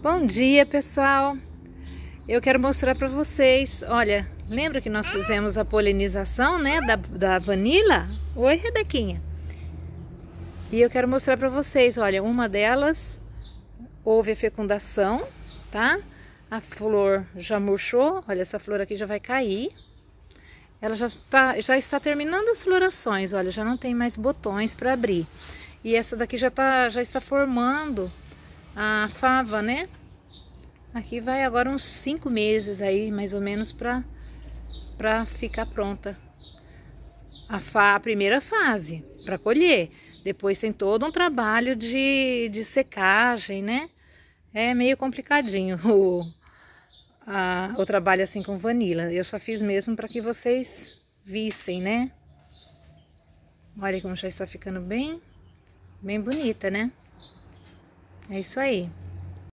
Bom dia, pessoal! Eu quero mostrar para vocês, olha, lembra que nós fizemos a polinização, né, da vanila? Oi, Rebequinha! E eu quero mostrar para vocês, olha, uma delas houve a fecundação, tá? A flor já murchou, olha, essa flor aqui já vai cair. Ela já está terminando as florações, olha, já não tem mais botões para abrir. E essa daqui já está formando a fava, né? Aqui vai agora uns 5 meses aí, mais ou menos, para ficar pronta. A primeira fase, para colher. Depois tem todo um trabalho de secagem, né? É meio complicadinho o trabalho assim com vanila. Eu só fiz mesmo para que vocês vissem, né? Olha como já está ficando bem bonita, né? É isso aí.